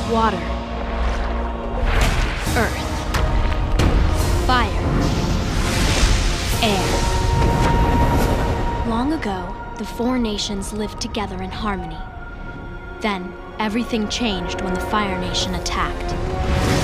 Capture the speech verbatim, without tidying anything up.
water, earth, fire, air. Long ago, the four nations lived together in harmony. Then, everything changed when the Fire Nation attacked.